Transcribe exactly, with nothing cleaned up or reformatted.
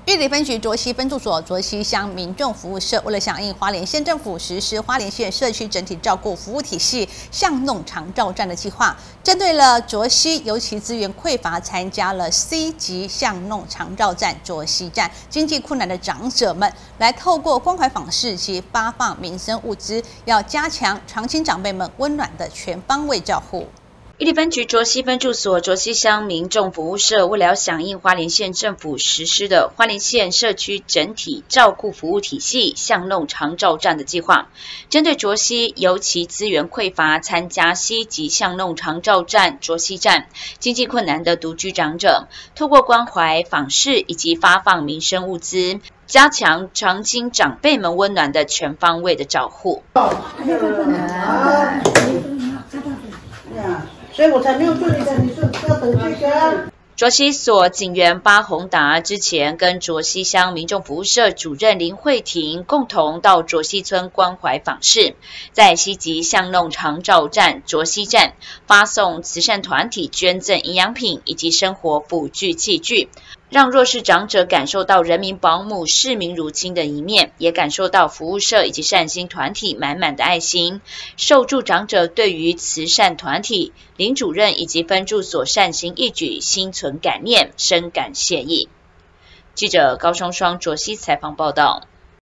玉里分局卓溪分驻所卓溪乡民众服务社，为了响应花莲县政府实施花莲县社区整体照顾服务体系巷弄长照站的计划，针对了卓溪尤其资源匮乏，参加了 C 级巷弄长照站卓溪站经济困难的长者们，来透过关怀访视及发放民生物资，要加强长青长辈们温暖的全方位照护。 玉里分局卓溪分驻所卓溪乡民众服务社，为了响应花莲县政府实施的花莲县社区整体照顾服务体系巷弄长照站的计划，针对卓溪尤其资源匮乏，参加 C 级巷弄长照站卓溪站经济困难的独居长者，透过关怀访视以及发放民生物资，加强长青长辈们温暖的全方位的照护。 所以我才没有做你的，你是要等这个。 卓溪所警员巴宏达之前跟卓溪乡民众服务社主任林慧婷共同到卓溪村关怀访视，在西集巷弄长照站卓溪站发送慈善团体捐赠营养品以及生活辅具器具，让弱势长者感受到人民保姆视民如亲的一面，也感受到服务社以及善心团体满满的爱心。受助长者对于慈善团体、林主任以及分驻所善心义举心存感念，深感谢意。记者高双双卓溪采访报道。